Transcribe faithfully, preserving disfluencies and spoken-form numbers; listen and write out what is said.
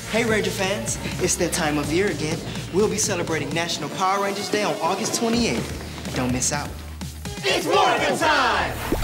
Hey Ranger fans, it's that time of year again. We'll be celebrating National Power Rangers Day on August twenty-eighth. Don't miss out. It's Morgan time!